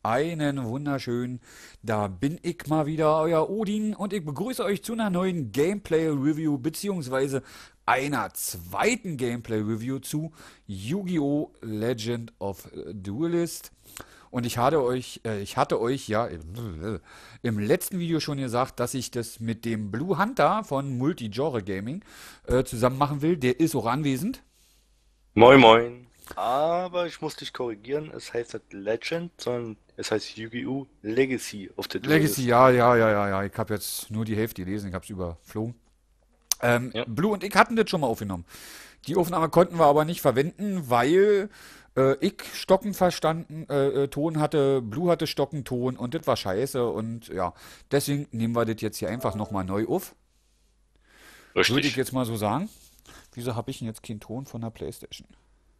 Einen wunderschönen, da bin ich mal wieder, euer Odin, und ich begrüße euch zu einer neuen Gameplay-Review, beziehungsweise einer zweiten Gameplay-Review zu Yu-Gi-Oh! Legend of Duelist. Und ich hatte euch ja im letzten Video schon gesagt, dass ich das mit dem Blue Hunter von Multi-Genre Gaming zusammen machen will. Der ist auch anwesend. Moin Moin. Aber ich muss dich korrigieren, es heißt nicht Legend, sondern es heißt Yu-Gi-Oh! Legacy of the Legacy, Duelist. ja, ja, ja, ja, ja. Ich habe jetzt nur die Hälfte gelesen, ich habe es überflogen. Ja, Blue und ich hatten das schon mal aufgenommen. Die Aufnahme konnten wir aber nicht verwenden, weil ich Stocken Ton hatte, Blue hatte Stocken Ton und das war scheiße und ja, deswegen nehmen wir das jetzt hier einfach nochmal neu auf. Würde ich richtig. jetzt mal so sagen. Wieso habe ich denn jetzt keinen Ton von der PlayStation?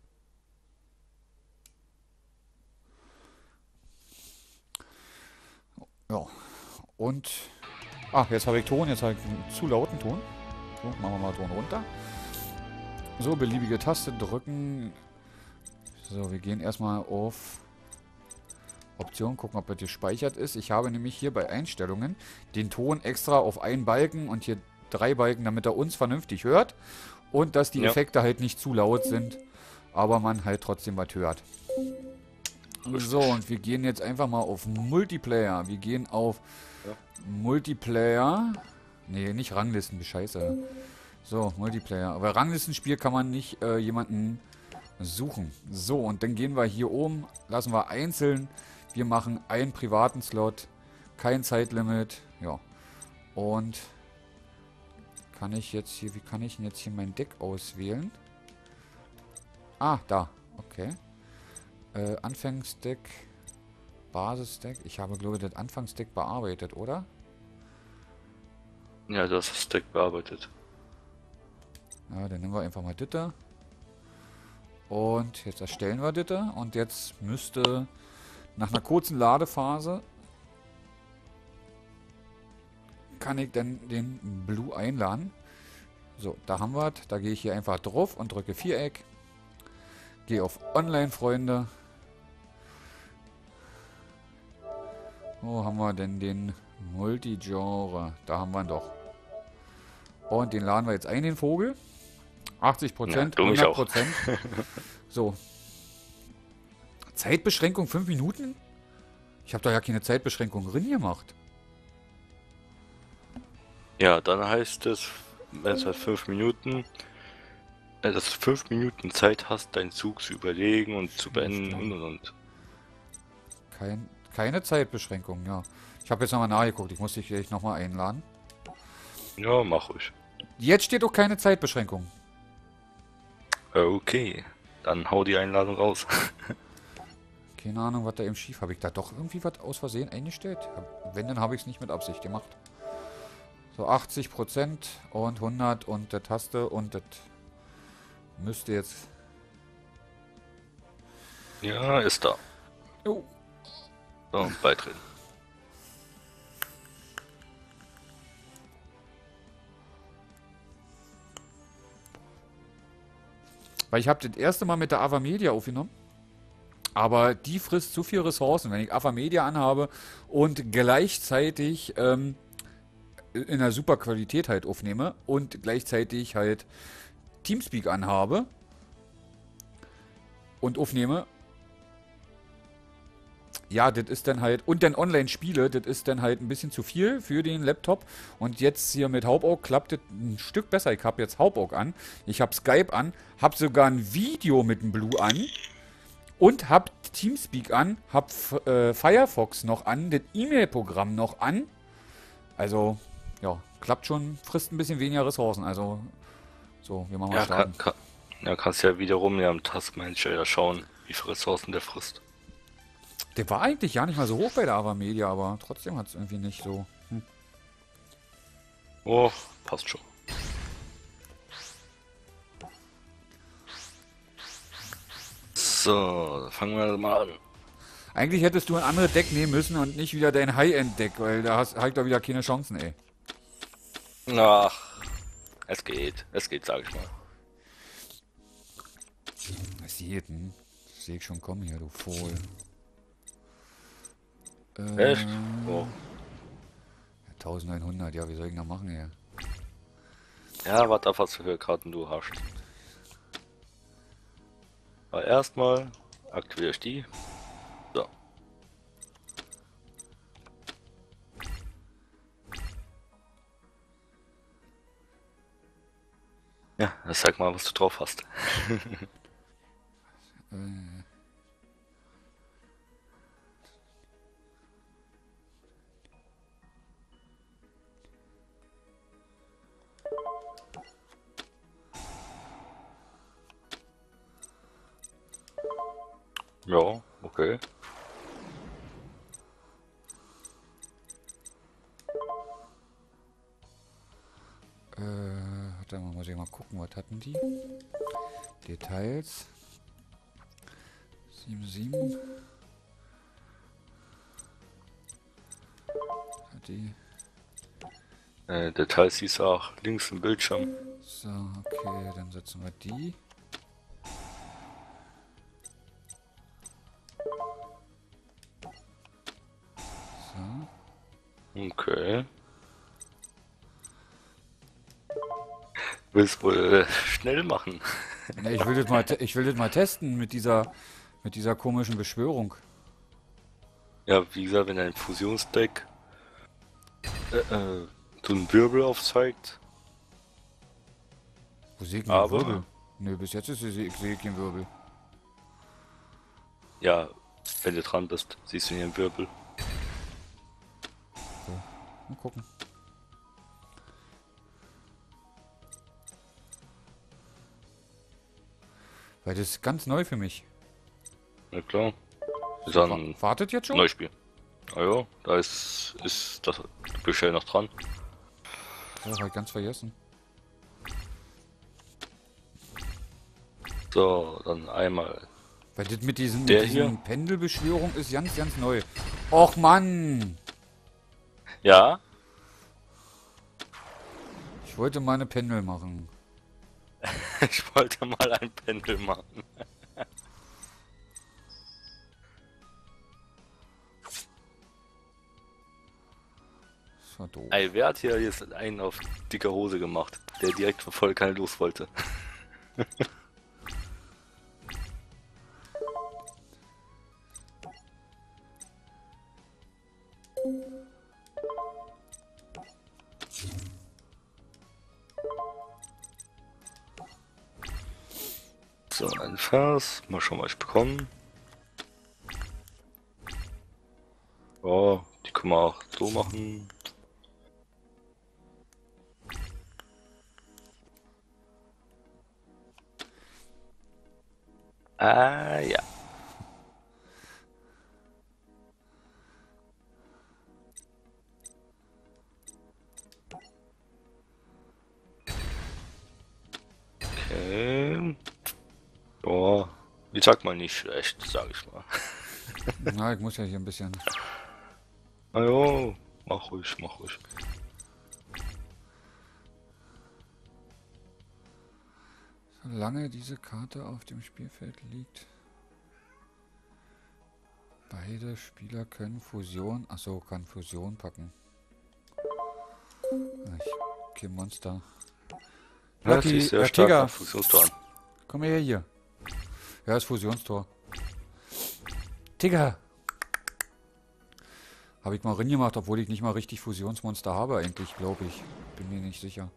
Ja, und. Ach, jetzt habe ich Ton, jetzt habe ich einen zu lauten Ton. So, machen wir mal Ton runter. So, beliebige Taste drücken. So, wir gehen erstmal auf Option, gucken, ob er gespeichert ist. Ich habe nämlich hier bei Einstellungen den Ton extra auf einen Balken und hier drei Balken, damit er uns vernünftig hört. Und dass die Ja, Effekte halt nicht zu laut sind, aber man halt trotzdem was hört. So, richtig. und wir gehen jetzt einfach mal auf Multiplayer. Wir gehen auf Ja. Multiplayer. Nee, nicht Ranglisten, wie scheiße. So, Multiplayer. Aber Ranglistenspiel kann man nicht jemanden suchen. So, und dann gehen wir hier oben, lassen wir einzeln. Wir machen einen privaten Slot, kein Zeitlimit. Ja. Und kann ich jetzt hier, wie kann ich denn jetzt hier mein Deck auswählen? Ah, da. Okay. Anfangsdeck, Basisdeck. Ich habe, glaube ich, das Anfangsdeck bearbeitet, oder? Ja, das ist Deck bearbeitet. Ja, dann nehmen wir einfach mal Ditte. Und jetzt erstellen wir Ditte. Und jetzt müsste nach einer kurzen Ladephase kann ich dann den Blue einladen. So, da haben wir es. Da gehe ich hier einfach drauf und drücke Viereck. Gehe auf Online, Freunde. Wo haben wir denn den Multigenre? Da haben wir ihn doch. Und den laden wir jetzt ein, den Vogel. Ja, 80%, du mich auch. 100%. So. Zeitbeschränkung 5 Minuten? Ich habe da ja keine Zeitbeschränkung drin gemacht. Ja, dann heißt es, wenn es halt 5 Minuten, dass du 5 Minuten Zeit hast, deinen Zug zu überlegen und zu beenden Spielstand. und. Keine Zeitbeschränkung, ja. Ich habe jetzt nochmal nachgeguckt. Ich muss dich gleich nochmal einladen. Ja, mach ruhig. Jetzt steht auch keine Zeitbeschränkung. Okay, dann hau die Einladung raus. Keine Ahnung, was da eben schief. Habe ich da doch irgendwie was aus Versehen eingestellt? Wenn, dann habe ich es nicht mit Absicht gemacht. So 80% und 100 und der Taste und das müsste jetzt... Ja, ist da. Oh. So, beitreten. Weil ich habe das erste Mal mit der Ava Media aufgenommen. Aber die frisst zu viel Ressourcen. Wenn ich Ava Media anhabe und gleichzeitig in einer super Qualität halt aufnehme und gleichzeitig halt Teamspeak anhabe und aufnehme, ja, das ist dann halt, und dann online spiele, das ist dann halt ein bisschen zu viel für den Laptop. Und jetzt hier mit Hauptauge klappt das ein Stück besser. Ich habe jetzt Hauptauge an, ich habe Skype an, habe sogar ein Video mit dem Blue an und habe Teamspeak an, habe Firefox noch an, das E-Mail-Programm noch an. Also, ja, klappt schon, frisst ein bisschen weniger Ressourcen. Also, so, wir machen mal Ja, starten. ja, kannst ja wiederum ja im Taskmanager ja schauen, wie viele Ressourcen der frisst. Der war eigentlich ja nicht mal so hoch bei der Ava Media, aber trotzdem hat es irgendwie nicht so. Oh, passt schon. So, fangen wir mal an. Eigentlich hättest du ein anderes Deck nehmen müssen und nicht wieder dein High-End-Deck, weil da hast halt da wieder keine Chancen, ey. Ach, es geht, sag ich mal. Was sieht, hm? Sehe ich schon kommen hier, du Vogel. Echt? Oh. 1900, ja, wie soll ich denn da machen hier? Ja, warte auf, was für Karten du hast. Aber erstmal aktiviere ich die. So. Ja, jetzt sag mal, was du drauf hast. Äh, Ja, okay. warte mal, muss ich mal gucken, was hatten die? Details. 77. Hat die. Details siehst du auch links im Bildschirm. So, okay, dann setzen wir die. So. Okay. Willst wohl schnell machen. Ne, ich will das mal testen mit dieser komischen Beschwörung. Ja, wie gesagt, wenn ein Fusionsdeck so einen Wirbel aufzeigt. Wo sehe ich denn den Aber, Wirbel? Ne, bis jetzt sehe ich keinen Wirbel. ja, wenn du dran bist, siehst du hier einen Wirbel. So, mal gucken. Weil das ist ganz neu für mich. Na klar. Ist dann ein Wartet jetzt schon? neues Spiel. Ah ja, da ist das. Du bist ja noch dran. Das habe ich ganz vergessen. So, dann einmal. Weil das mit diesen Hier? Pendelbeschwörung ist ganz, ganz neu. Och Mann! Ja, Ich wollte mal eine Pendel machen. ich wollte mal ein Pendel machen. Das war doof. Ey, wer hat hier jetzt einen auf dicke Hose gemacht, der direkt von voll keine los wollte? So, ein Vers. Mal schauen, was ich bekomme. Oh, die können wir auch so machen. Ah, ja. Okay. Oh, ich sag mal nicht schlecht, sag ich mal. Na, ich muss ja hier ein bisschen. Na jo, mach ruhig, mach ruhig. Solange diese Karte auf dem Spielfeld liegt. Beide Spieler können Fusion. Achso, kann Fusion packen. Okay, Monster. Lucky, sehr stark Tiger, nach Fusionstor an. komm her hier. Ja, das Fusionstor. Tiger! Habe ich mal reingemacht, obwohl ich nicht mal richtig Fusionsmonster habe eigentlich, glaube ich. Bin mir nicht sicher.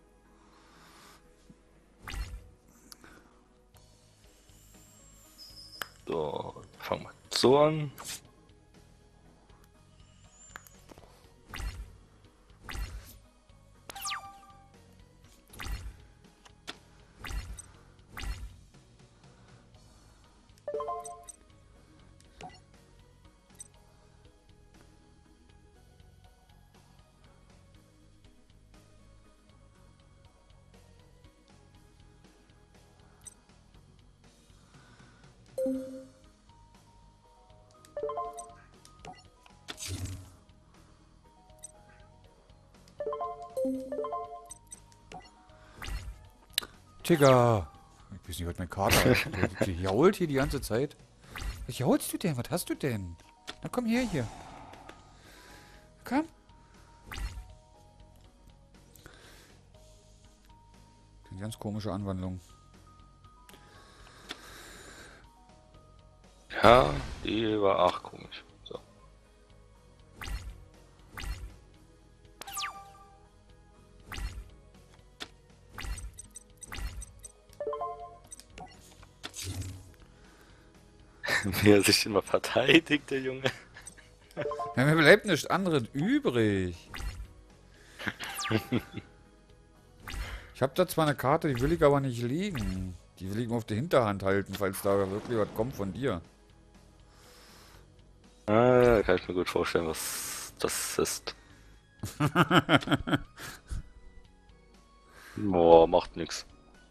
So, fangen wir so an. Tiger! Ich weiß nicht, was mein Kater die jault hier die ganze Zeit. Was jaulst du denn? Was hast du denn? Na komm her hier. Komm. Eine ganz komische Anwandlung. Ja, die war auch komisch. So. Wie er sich immer verteidigt, der Junge. Ja, mir bleibt nichts anderes übrig. Ich habe da zwar eine Karte, die will ich aber nicht legen. Die will ich nur auf der Hinterhand halten, falls da wirklich was kommt von dir. Ah, kann ich mir gut vorstellen, was das ist. Boah, macht nix.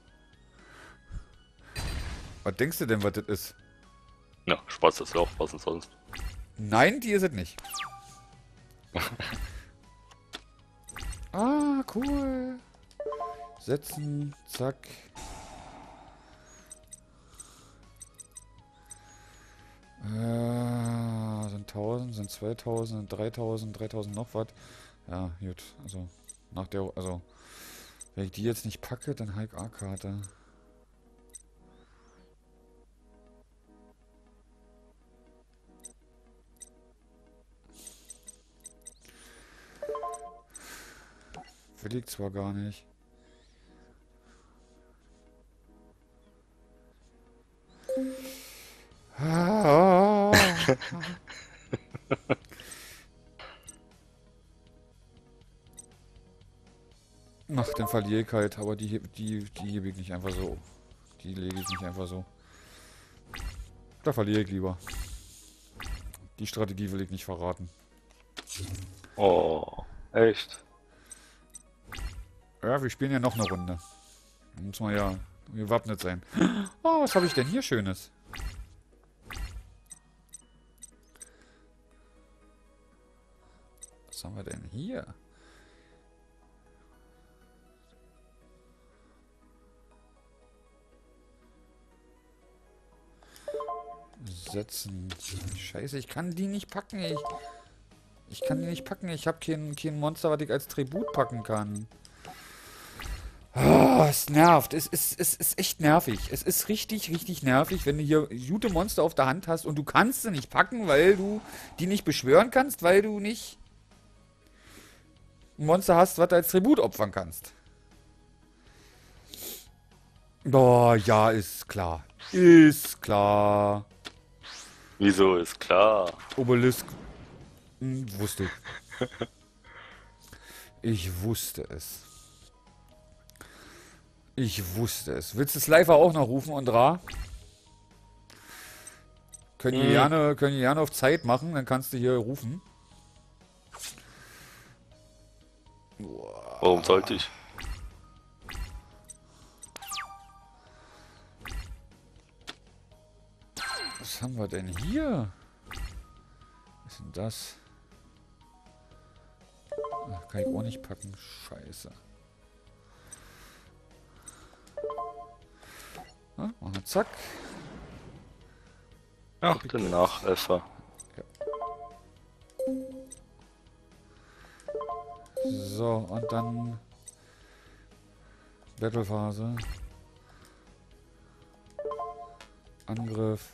Was denkst du denn, was das ist? Ja, schwarzes Loch, was denn sonst? Nein, die ist es nicht. Ah, cool. Setzen, zack. Sind 1000, sind 2000, sind 3000, 3000 noch was. Ja, gut. Also, nach der, also, wenn ich die jetzt nicht packe, dann halt A-Karte. Will ich zwar gar nicht. Ah. Ach, dann verliere ich halt, aber die gebe ich nicht einfach so. Die lege ich nicht einfach so. Da verliere ich lieber. Die Strategie will ich nicht verraten. Oh, echt? Ja, wir spielen ja noch eine Runde. Da muss man ja gewappnet sein. Oh, was habe ich denn hier Schönes? Was haben wir denn hier? Setzen. Scheiße, ich kann die nicht packen. Ich kann die nicht packen. Ich habe kein Monster, was ich als Tribut packen kann. Oh, es nervt. Es ist echt nervig. Es ist richtig, richtig nervig, wenn du hier gute Monster auf der Hand hast und du kannst sie nicht packen, weil du die nicht beschwören kannst, weil du nicht ein Monster hast, was du als Tribut opfern kannst. Boah, ja, ist klar. Ist klar. Wieso ist klar? Obelisk. Wusste ich. Ich wusste es. Ich wusste es. Willst du Slifer auch noch rufen und Ra? Können die gerne auf Zeit machen, dann kannst du hier rufen. Warum sollte ich? Was haben wir denn hier? Was ist denn das? Ach, kann ich auch nicht packen. Scheiße. Ja, machen wir zack. Ach, der Nachäffer. So, und dann Battlephase. Angriff.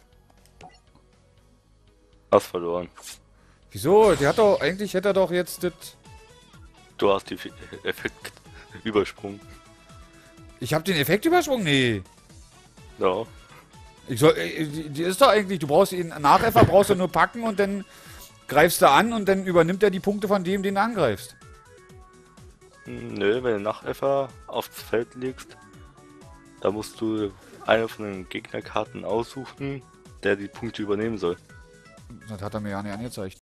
Hast verloren. Wieso? Der hat doch, eigentlich hätte er doch jetzt das... Du hast die Effekt übersprungen. Ich hab den Effekt übersprungen? Nee. Ja. Ich soll, die ist doch eigentlich, du brauchst ihn, Nachäffer brauchst du nur packen und dann greifst du an und dann übernimmt er die Punkte von dem, den du angreifst. Nö, wenn du Nachäffer aufs Feld legst, da musst du eine von den Gegnerkarten aussuchen, der die Punkte übernehmen soll. Das hat er mir ja nicht angezeigt.